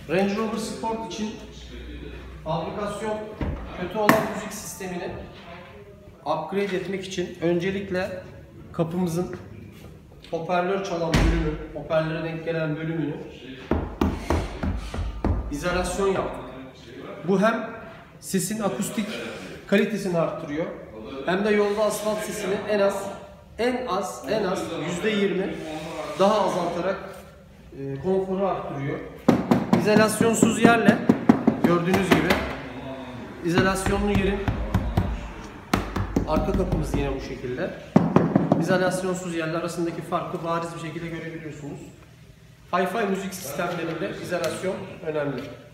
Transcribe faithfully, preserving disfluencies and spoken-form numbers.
Range Rover Sport için fabrikasyon kötü olan müzik sistemini upgrade etmek için öncelikle kapımızın hoparlör çalan bölümü, hoparlöre denk gelen bölümünü izolasyon yaptık. Bu hem sesin akustik kalitesini arttırıyor, hem de yolda asfalt sesini en az en az en az yüzde yirmi daha azaltarak e, konforu arttırıyor. İzolasyonsuz yerle gördüğünüz gibi izolasyonlu yerin arka kapımız yine bu şekilde. İzolasyonsuz yerler arasındaki farkı bariz bir şekilde görebiliyorsunuz. Hi-Fi müzik sistemlerinde izolasyon önemli.